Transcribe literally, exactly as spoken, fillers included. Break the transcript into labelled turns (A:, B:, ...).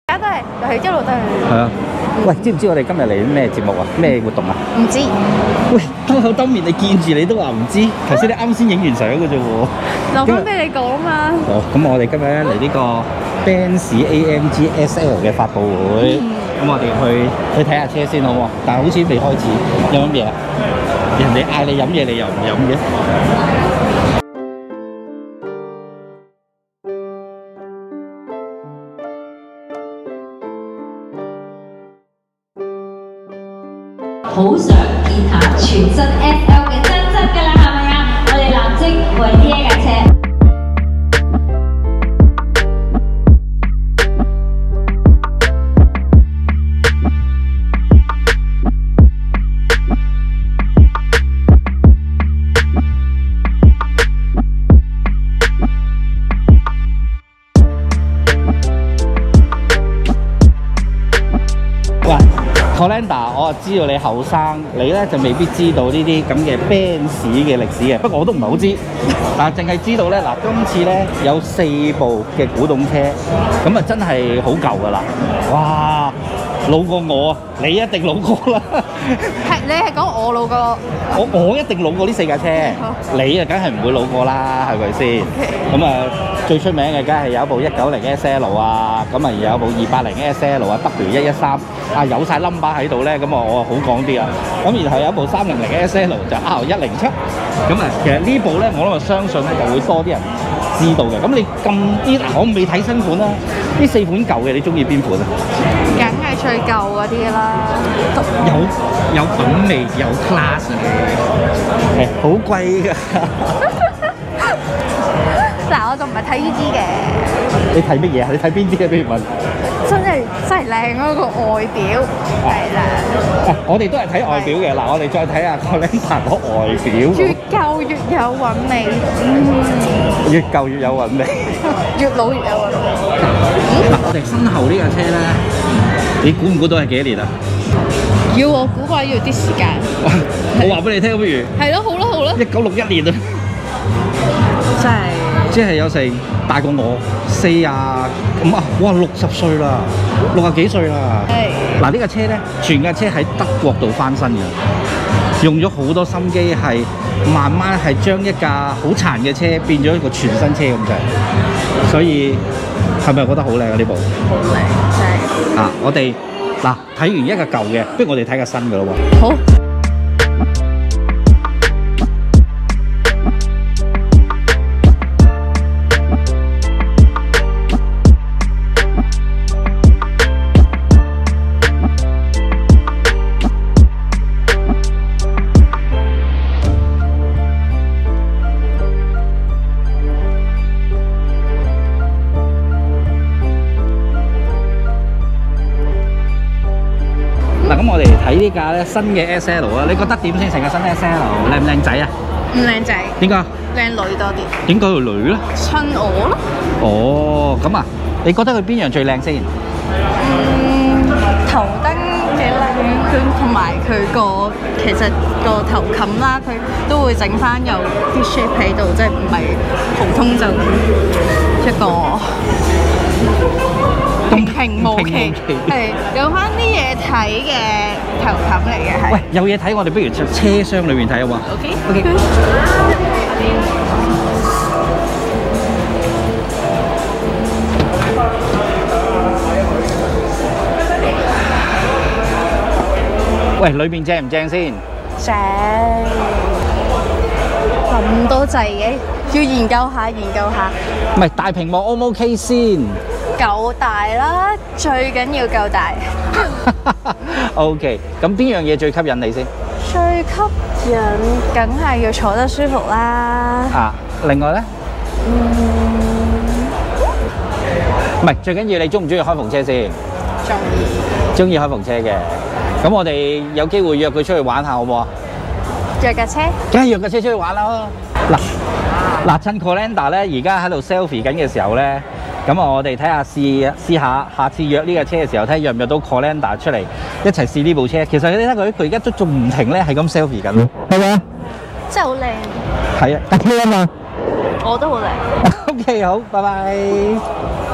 A: 而家都係係一路都係。
B: 係啊。喂，知唔知我哋今日嚟咩節目啊？咩活動啊？
A: 唔知。
B: 喂，兜口兜面你見住你都話唔知，頭先你啱先影完相嘅啫喎。
A: 留翻俾你講嘛。
B: 好，咁我哋今日咧嚟呢個 Benz A M G S L 嘅發佈會，咁、嗯、我哋去去睇下車先好喎。但係好似未開始，有乜嘢啊？人哋嗌你飲嘢，你又唔飲嘅。
C: 好想見下全新 S L 嘅真質㗎啦，係咪啊？我哋立即為呢一架車。
B: Colenda， 我就知道你後生，你咧就未必知道呢啲咁嘅 Benz 嘅歷史嘅。不過我都唔係好知，但係淨係知道咧，嗱，今次咧有四部嘅古董車，咁啊真係好舊㗎啦！哇，老過我啊！你一定老過啦。
A: 係你係講我老過？
B: 我我一定老過呢四架車，你啊梗係唔會老過啦，係咪先？咁啊最出名嘅梗係有一部一九零 S L 啊，咁啊有一部二八零 S L 啊 W 一一三啊，有晒 number 喺度咧，咁啊我好講啲啊。咁然後有一部三零零 S L 就 R 一零七，咁啊其實呢部咧我都相信咧就會多啲人知道嘅。咁你咁啲我未睇新款啦，呢四款舊嘅你中意邊款啊？
A: 梗係最舊嗰啲啦。
B: 有有品味，有 class 嘅，係好貴㗎。
A: 嗱，我就唔係睇呢啲嘅。
B: 你睇乜嘢啊？你睇邊啲啊？譬如問。
A: 真係真係靚嗰個外表，係啦。
B: 啊，我哋都係睇外表嘅。嗱，我哋再睇下 Colenda 嗰外表。
A: 越舊越有韻味。嗯。
B: 越舊越有韻味。
A: 越老越有韻味。
B: 嗱，我哋身後呢架車咧，你估唔估到係幾多年啊？
A: 要我估嘅話要啲時間。
B: 我話俾你聽，不如。
A: 係咯，好啦好啦。
B: 一九六一年啊。
A: 真係。
B: 即係有成大過我四啊五啊，哇六十歲啦，六啊幾歲啦。係。嗱呢架車咧，全架車喺德國度翻新嘅，用咗好多心機，係慢慢係將一架好殘嘅車變咗一個全新車咁滯。所以係咪覺得好靚啊呢部？
A: 好靚，真係。
B: 啊，我哋嗱睇完一個舊嘅，不如我哋睇個新嘅咯喎。
A: 好。
B: 嗱，咁我哋睇呢架咧新嘅 S L 啊，你覺得點先？成架新 S L 靚唔靚仔啊？
A: 唔靚仔。
B: 點解？
A: 靚女多啲。點
B: 解佢女咧？
A: 襯我咯。
B: 哦，咁啊，你覺得佢邊樣最靚先？
A: 嗯，頭燈幾靚，佢同埋佢個其實個頭冚啦，佢都會整翻有啲 shape 喺度，即係唔係普通就一個。平平無奇，係有翻啲嘢睇嘅頭冚嚟嘅係。
B: 喂，有嘢睇，我哋不如車廂裏面睇好嘛
A: ？OK
B: OK。喂，裏面正唔正先？
A: 正。咁多掣嘅，要研究下研究下。
B: 唔係大屏幕 O 唔 OK 先？
A: 夠大啦，最緊要夠大。
B: OK，咁邊樣嘢最吸引你先？
A: 最吸引，梗係要坐得舒服啦。
B: 啊，另外咧？
A: 嗯，
B: 唔係，最緊要你中唔中意開篷車先？
A: 中意。
B: 中意開篷車嘅，咁我哋有機會約佢出去玩下好唔好啊？
A: 約架車？
B: 梗係約架車出去玩啦！嗱嗱，趁 Colenda 咧而家喺度 selfie 緊嘅時候咧。咁啊，我哋睇下試試下，下次約呢架車嘅時候，睇約唔約到 Colenda 出嚟一齊試呢部車。其實你睇佢，佢而家都仲唔停咧，係咁 selfie 緊，係咪啊？
A: 真係好靚。
B: 係啊，搭車啊嘛。
A: 我都好靚。
B: OK， 好，拜拜。